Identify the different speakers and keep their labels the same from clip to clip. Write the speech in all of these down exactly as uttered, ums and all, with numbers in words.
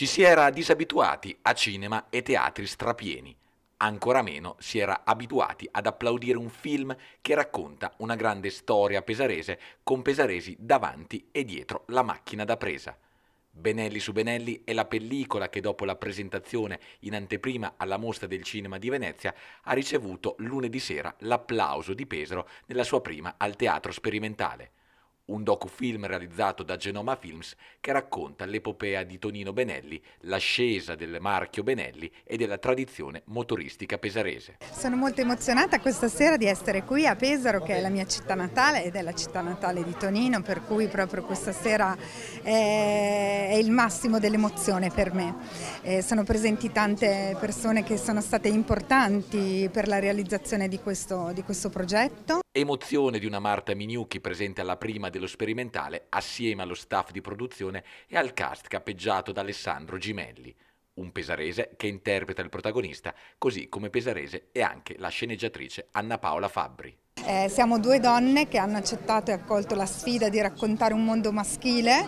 Speaker 1: Ci si era disabituati a cinema e teatri strapieni. Ancora meno si era abituati ad applaudire un film che racconta una grande storia pesarese con pesaresi davanti e dietro la macchina da presa. Benelli su Benelli è la pellicola che dopo la presentazione in anteprima alla Mostra del Cinema di Venezia ha ricevuto lunedì sera l'applauso di Pesaro nella sua prima al Teatro Sperimentale. Un docufilm realizzato da Genoma Films che racconta l'epopea di Tonino Benelli, l'ascesa del marchio Benelli e della tradizione motoristica pesarese.
Speaker 2: Sono molto emozionata questa sera di essere qui a Pesaro, che è la mia città natale ed è la città natale di Tonino, per cui proprio questa sera è il massimo dell'emozione per me. Eh, sono presenti tante persone che sono state importanti per la realizzazione di questo, di questo progetto.
Speaker 1: Emozione di una Marta Mignucchi presente alla prima dello sperimentale assieme allo staff di produzione e al cast capeggiato da Alessandro Gimelli, un pesarese che interpreta il protagonista, così come pesarese è anche la sceneggiatrice Anna Paola Fabbri.
Speaker 2: Eh, siamo due donne che hanno accettato e accolto la sfida di raccontare un mondo maschile,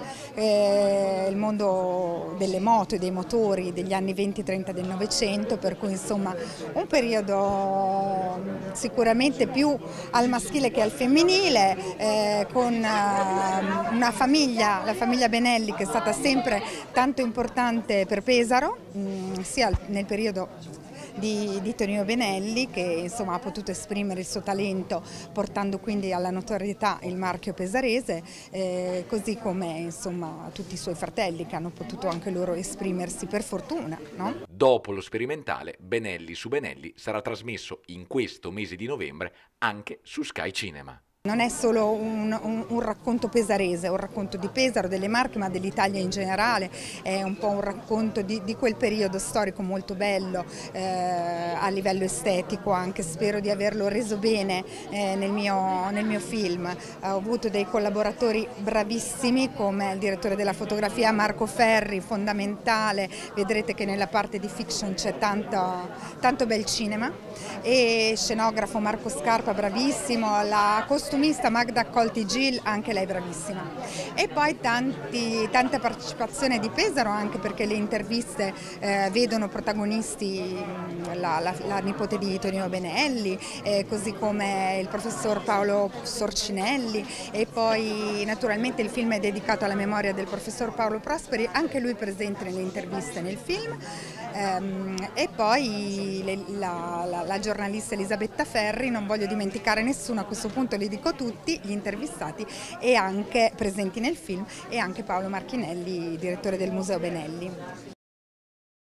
Speaker 2: eh, il mondo delle moto e dei motori degli anni venti trenta del Novecento, per cui insomma un periodo sicuramente più al maschile che al femminile, eh, con uh, una famiglia, la famiglia Benelli, che è stata sempre tanto importante per Pesaro, mh, sia nel periodo Di, di Tonino Benelli, che insomma ha potuto esprimere il suo talento portando quindi alla notorietà il marchio pesarese, eh, così come insomma tutti i suoi fratelli che hanno potuto anche loro esprimersi, per fortuna, no?
Speaker 1: Dopo lo sperimentale, Benelli su Benelli sarà trasmesso in questo mese di novembre anche su Sky Cinema.
Speaker 2: Non è solo un, un, un racconto pesarese, è un racconto di Pesaro, delle Marche, ma dell'Italia in generale, è un po' un racconto di, di quel periodo storico molto bello, eh, a livello estetico anche, spero di averlo reso bene eh, nel, mio, nel mio film. Ho avuto dei collaboratori bravissimi come il direttore della fotografia Marco Ferri, fondamentale, vedrete che nella parte di fiction c'è tanto, tanto bel cinema, e scenografo Marco Scarpa, bravissimo, la costumista Magda Colti-Gil, anche lei bravissima, e poi tanti, tanta partecipazione di Pesaro, anche perché le interviste eh, vedono protagonisti la, la, la nipote di Tonino Benelli, eh, così come il professor Paolo Sorcinelli, e poi naturalmente il film è dedicato alla memoria del professor Paolo Prosperi, anche lui presente nelle interviste nel film, ehm, e poi le, la, la, la giornalista Elisabetta Ferri, non voglio dimenticare nessuno, a questo punto li dico tutti, gli intervistati e anche presenti nel film, e anche Paolo Marchinelli, direttore del Museo Benelli.